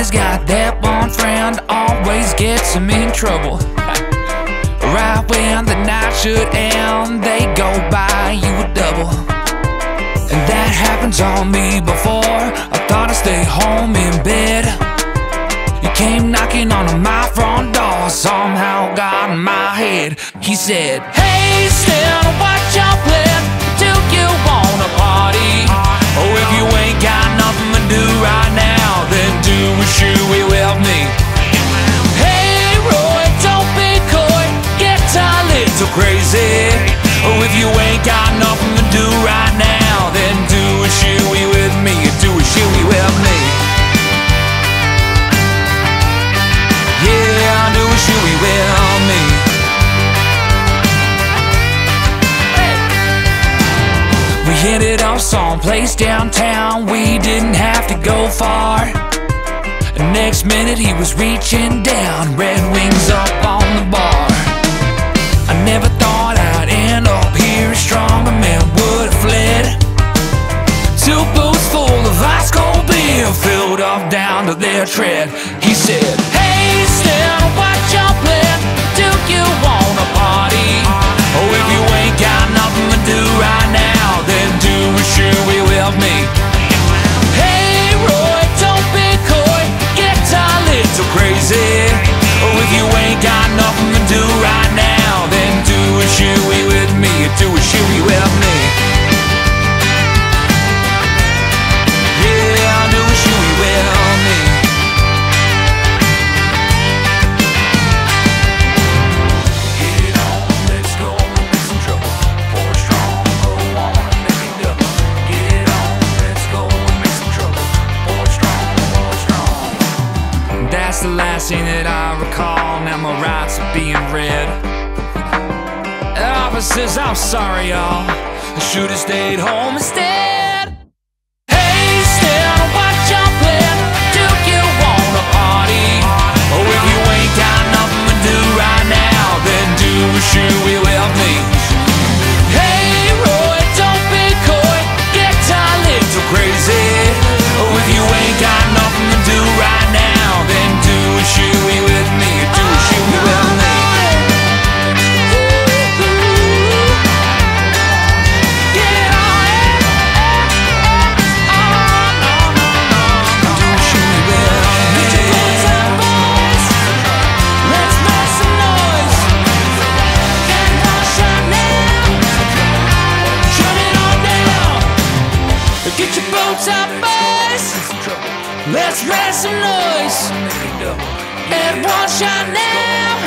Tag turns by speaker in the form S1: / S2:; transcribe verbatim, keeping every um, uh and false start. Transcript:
S1: Everybody's got that one friend, always gets him in trouble. Right when the night should end, they go buy you a double. And that happens on me before. I thought I'd stay home in bed. You came knocking on my front door, somehow got in my head. He said, "Hey, still, what's your plan? Do you wanna party? Oh, if you ain't got nothing to do right now, then do a shoey with me." Hey, Roy, don't be coy, get a little crazy. Oh, if you ain't got nothing to do right now, then do a shoey with me, do a shoey with me. Yeah, do a shoey with me. Hey. We ended up someplace downtown, we didn't have to go far. The next minute he was reaching down, Red Wings up on the bar. I never thought I'd end up here, a stronger man would have fled. Two boots full of ice cold beer, filled up down to their tread. He said, "Hey, still, what's your plan? Do you wanna party? Oh, if you ain't got nothing to do right now, then do a shoey with me." Hey, Roy, don't be coy, get a little crazy. Oh, if you ain't got nothing to do right now, then do a shoey with me, do a shoey with me. Yeah, do a shoey with me. Get on, let's go and make some trouble. Pour strong, go on and make it double. Get on, let's go and make some trouble. Pour strong, pour strong. That's the last thing that I recall. Now my rights are being read. Officers, I'm sorry, y'all, I should've stayed home instead. Hey, still, what's your plan? Do you wanna party? Oh, if you ain't got nothing to do right now, then do a shoey with me. Hey, Roy, don't be coy, get a little crazy. Oh, if you ain't got nothing to do right now, then do a shoey with me, do a shoey with me. Get your boats up, boys. Let's raise some noise. And one shot now.